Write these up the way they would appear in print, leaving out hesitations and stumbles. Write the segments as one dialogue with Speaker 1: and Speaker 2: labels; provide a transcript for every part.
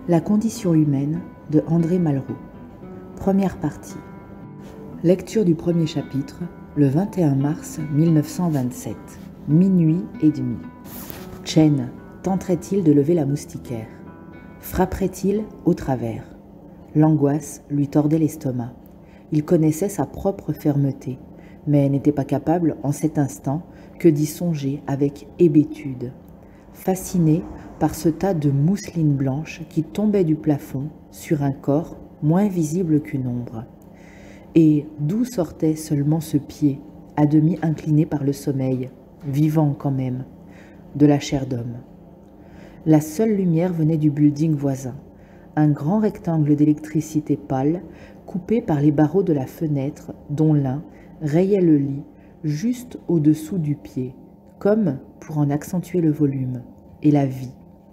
Speaker 1: La condition humaine de André Malraux. Première partie. Lecture du premier chapitre, le 21 mars 1927, minuit et demi. Chen tenterait-il de lever la moustiquaire? Frapperait-il au travers? L'angoisse lui tordait l'estomac. Il connaissait sa propre fermeté, mais n'était pas capable en cet instant que d'y songer avec hébétude. Fasciné par ce tas de mousseline blanche qui tombait du plafond sur un corps moins visible qu'une ombre. Et d'où sortait seulement ce pied, à demi incliné par le sommeil, vivant quand même, de la chair d'homme. La seule lumière venait du building voisin, un grand rectangle d'électricité pâle, coupé par les barreaux de la fenêtre, dont l'un rayait le lit juste au-dessous du pied, comme pour en accentuer le volume et la vie.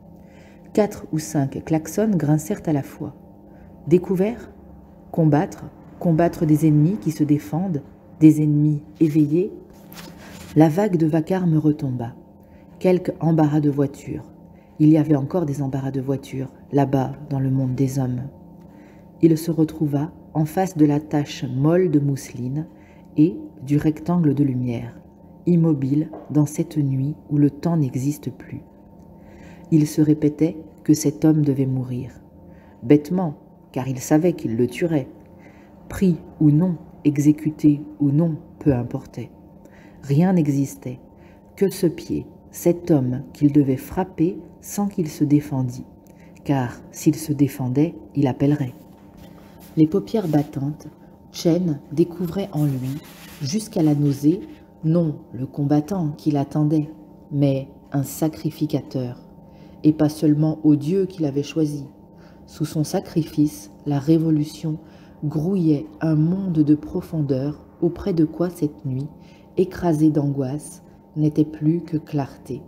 Speaker 1: 4 ou 5 klaxons grincèrent à la fois. Découvert? Combattre des ennemis qui se défendent, des ennemis éveillés. La vague de vacarme retomba. Quelques embarras de voitures. Il y avait encore des embarras de voitures, là-bas, dans le monde des hommes. Il se retrouva en face de la tache molle de mousseline et du rectangle de lumière, immobile dans cette nuit où le temps n'existe plus. Il se répétait que cet homme devait mourir. Bêtement, car il savait qu'il le tuerait. Pris ou non, exécuté ou non, peu importait. Rien n'existait, que ce pied, cet homme qu'il devait frapper sans qu'il se défendît, car s'il se défendait, il appellerait. Les paupières battantes, Chen découvrait en lui, jusqu'à la nausée, non le combattant qui l'attendait, mais un sacrificateur, et pas seulement au Dieu qu'il avait choisi. Sous son sacrifice, la révolution grouillait un monde de profondeur auprès de quoi cette nuit, écrasée d'angoisse, n'était plus que clarté.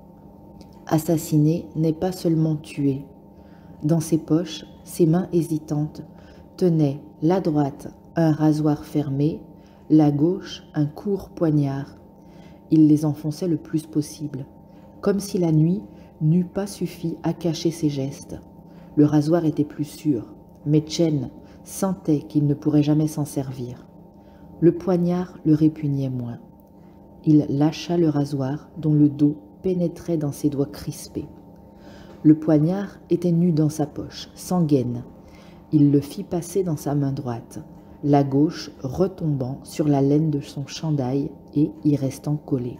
Speaker 1: Assassiner n'est pas seulement tuer. Dans ses poches, ses mains hésitantes tenaient la droite un rasoir fermé, la gauche un court poignard. Il les enfonçait le plus possible, comme si la nuit n'eût pas suffi à cacher ses gestes. Le rasoir était plus sûr, mais Chen sentait qu'il ne pourrait jamais s'en servir. Le poignard le répugnait moins. Il lâcha le rasoir dont le dos pénétrait dans ses doigts crispés. Le poignard était nu dans sa poche, sans gaine. Il le fit passer dans sa main droite, la gauche retombant sur la laine de son chandail et y restant collée.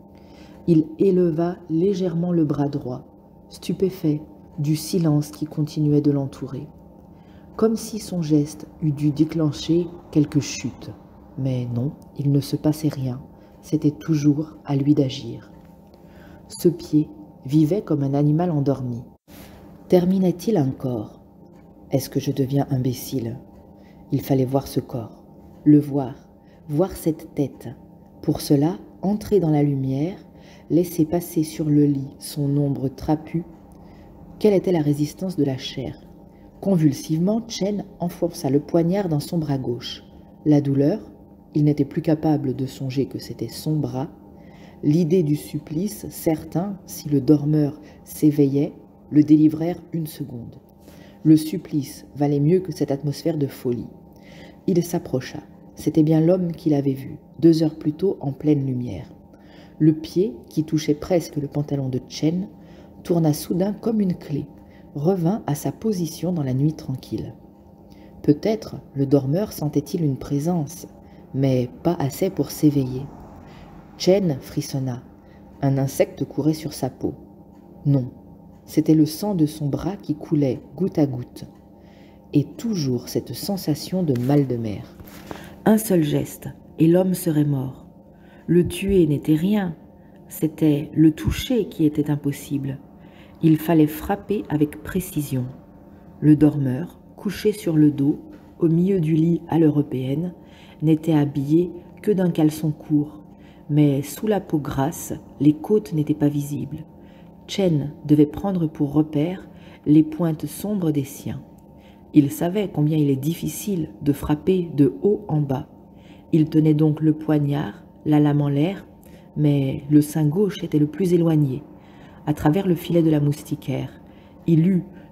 Speaker 1: Il éleva légèrement le bras droit, stupéfait du silence qui continuait de l'entourer, comme si son geste eût dû déclencher quelque chute. Mais non, il ne se passait rien, c'était toujours à lui d'agir. Ce pied vivait comme un animal endormi. Terminait-il un corps? Est-ce que je deviens imbécile? Il fallait voir ce corps, le voir cette tête. Pour cela, entrer dans la lumière, laisser passer sur le lit son ombre trapue. Quelle était la résistance de la chair? Convulsivement, Chen enfonça le poignard dans son bras gauche. La douleur, il n'était plus capable de songer que c'était son bras. L'idée du supplice, certain, si le dormeur s'éveillait, le délivrèrent une seconde. Le supplice valait mieux que cette atmosphère de folie. Il s'approcha. C'était bien l'homme qu'il avait vu, 2 heures plus tôt en pleine lumière. Le pied, qui touchait presque le pantalon de Chen, tourna soudain comme une clé, revint à sa position dans la nuit tranquille. Peut-être le dormeur sentait-il une présence, mais pas assez pour s'éveiller. Chen frissonna. Un insecte courait sur sa peau. Non, c'était le sang de son bras qui coulait goutte à goutte. Et toujours cette sensation de mal de mer. Un seul geste, et l'homme serait mort. Le tuer n'était rien, c'était le toucher qui était impossible. Il fallait frapper avec précision. Le dormeur, couché sur le dos, au milieu du lit à l'européenne, n'était habillé que d'un caleçon court, mais sous la peau grasse, les côtes n'étaient pas visibles. Chen devait prendre pour repère les pointes sombres des siens. Il savait combien il est difficile de frapper de haut en bas. Il tenait donc le poignard, la lame en l'air, mais le sein gauche était le plus éloigné. À travers le filet de la moustiquaire, il eut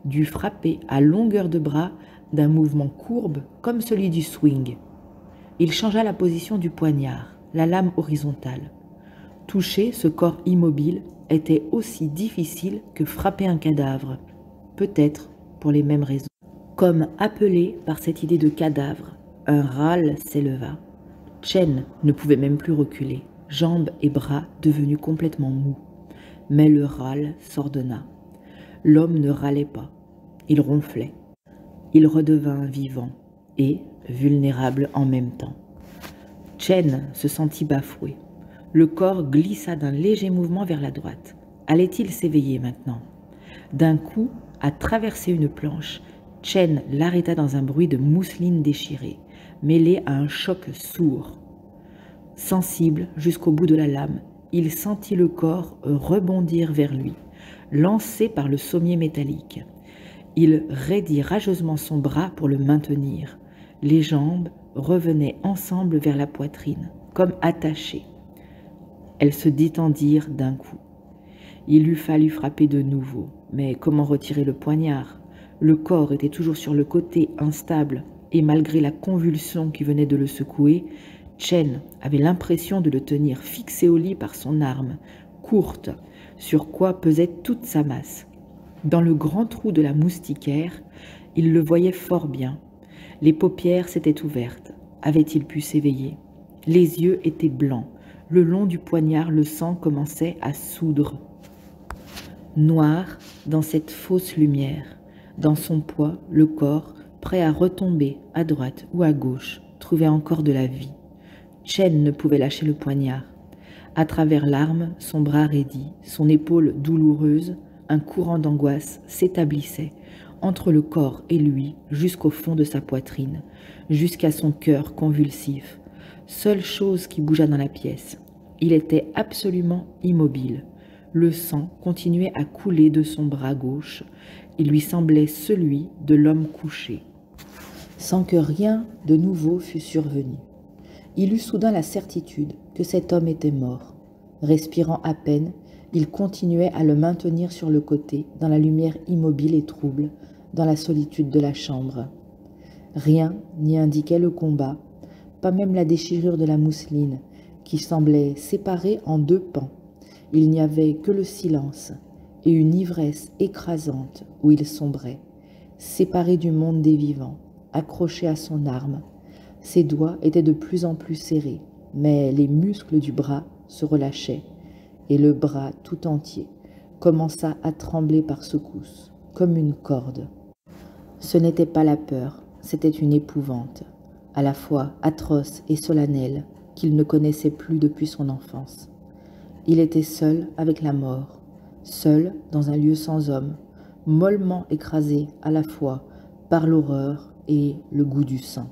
Speaker 1: dut frapper à longueur de bras d'un mouvement courbe comme celui du swing. Il changea la position du poignard, la lame horizontale. Toucher ce corps immobile était aussi difficile que frapper un cadavre, peut-être pour les mêmes raisons. Comme appelé par cette idée de cadavre, un râle s'éleva. Chen ne pouvait même plus reculer, jambes et bras devenus complètement mous. Mais le râle s'ordonna. L'homme ne râlait pas, il ronflait. Il redevint vivant et vulnérable en même temps. Chen se sentit bafoué. Le corps glissa d'un léger mouvement vers la droite. Allait-il s'éveiller maintenant? D'un coup, à traverser une planche, Chen l'arrêta dans un bruit de mousseline déchirée, mêlé à un choc sourd. Sensible jusqu'au bout de la lame, il sentit le corps rebondir vers lui, lancé par le sommier métallique. Il raidit rageusement son bras pour le maintenir. Les jambes revenaient ensemble vers la poitrine, comme attachées. Elles se détendirent d'un coup. Il eût fallu frapper de nouveau, mais comment retirer le poignard? Le corps était toujours sur le côté, instable, et malgré la convulsion qui venait de le secouer, Chen avait l'impression de le tenir fixé au lit par son arme, courte, sur quoi pesait toute sa masse. Dans le grand trou de la moustiquaire, il le voyait fort bien. Les paupières s'étaient ouvertes. Avait-il pu s'éveiller? Les yeux étaient blancs. Le long du poignard, le sang commençait à soudre. Noir dans cette fausse lumière. Dans son poids, le corps, prêt à retomber à droite ou à gauche, trouvait encore de la vie. Chen ne pouvait lâcher le poignard. À travers l'arme, son bras raidi, son épaule douloureuse, un courant d'angoisse s'établissait entre le corps et lui jusqu'au fond de sa poitrine, jusqu'à son cœur convulsif. Seule chose qui bougeât dans la pièce. Il était absolument immobile. Le sang continuait à couler de son bras gauche. Il lui semblait celui de l'homme couché, sans que rien de nouveau fût survenu. Il eut soudain la certitude que cet homme était mort. Respirant à peine, il continuait à le maintenir sur le côté, dans la lumière immobile et trouble, dans la solitude de la chambre. Rien n'y indiquait le combat, pas même la déchirure de la mousseline, qui semblait séparée en deux pans. Il n'y avait que le silence et une ivresse écrasante où il sombrait, séparé du monde des vivants, accroché à son arme. Ses doigts étaient de plus en plus serrés, mais les muscles du bras se relâchaient, et le bras tout entier commença à trembler par secousses, comme une corde. Ce n'était pas la peur, c'était une épouvante, à la fois atroce et solennelle, qu'il ne connaissait plus depuis son enfance. Il était seul avec la mort, seul dans un lieu sans homme, mollement écrasé à la fois par l'horreur et le goût du sang.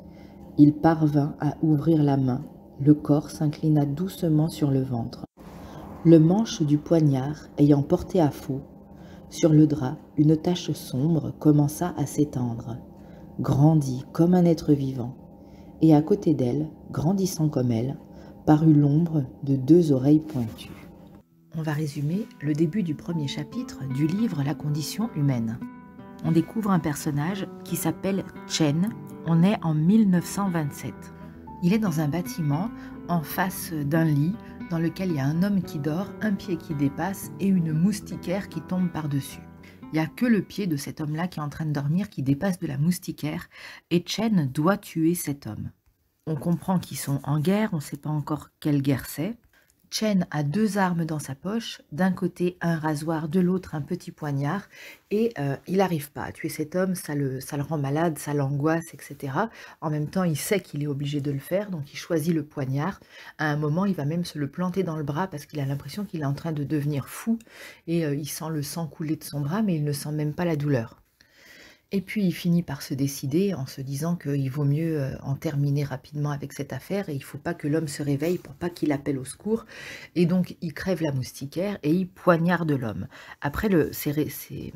Speaker 1: Il parvint à ouvrir la main, le corps s'inclina doucement sur le ventre. Le manche du poignard ayant porté à faux, sur le drap, une tache sombre commença à s'étendre, grandit comme un être vivant, et à côté d'elle, grandissant comme elle, parut l'ombre de deux oreilles pointues. On va résumer le début du premier chapitre du livre La condition humaine. On découvre un personnage qui s'appelle Chen. On est en 1927. Il est dans un bâtiment en face d'un lit dans lequel il y a un homme qui dort, un pied qui dépasse et une moustiquaire qui tombe par-dessus. Il n'y a que le pied de cet homme-là qui est en train de dormir qui dépasse de la moustiquaire et Chen doit tuer cet homme. On comprend qu'ils sont en guerre, on ne sait pas encore quelle guerre c'est. Chen a deux armes dans sa poche, d'un côté un rasoir, de l'autre un petit poignard, et il n'arrive pas à tuer cet homme, ça le rend malade, ça l'angoisse, etc. En même temps, il sait qu'il est obligé de le faire, donc il choisit le poignard. À un moment, il va même se le planter dans le bras parce qu'il a l'impression qu'il est en train de devenir fou, et il sent le sang couler de son bras, mais il ne sent même pas la douleur. Et puis il finit par se décider en se disant qu'il vaut mieux en terminer rapidement avec cette affaire et il ne faut pas que l'homme se réveille pour pas qu'il appelle au secours. Et donc il crève la moustiquaire et il poignarde l'homme. Après, c'est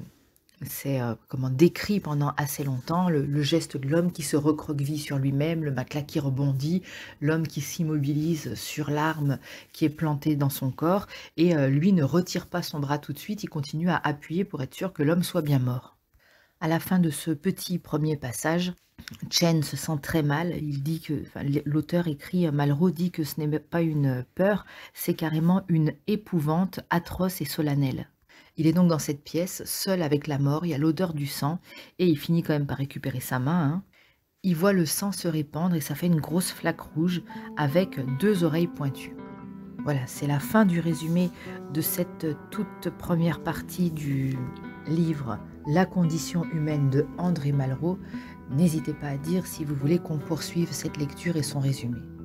Speaker 1: décrit pendant assez longtemps le geste de l'homme qui se recroqueville sur lui-même, le matelas qui rebondit, l'homme qui s'immobilise sur l'arme qui est plantée dans son corps et lui ne retire pas son bras tout de suite, il continue à appuyer pour être sûr que l'homme soit bien mort. À la fin de ce petit premier passage, Chen se sent très mal. Il dit que, enfin, l'auteur écrit, Malraux dit que ce n'est pas une peur, c'est carrément une épouvante atroce et solennelle. Il est donc dans cette pièce, seul avec la mort, il y a l'odeur du sang, et il finit quand même par récupérer sa main, hein. Il voit le sang se répandre et ça fait une grosse flaque rouge avec 2 oreilles pointues. Voilà, c'est la fin du résumé de cette toute première partie du livre La condition humaine de André Malraux. N'hésitez pas à dire si vous voulez qu'on poursuive cette lecture et son résumé.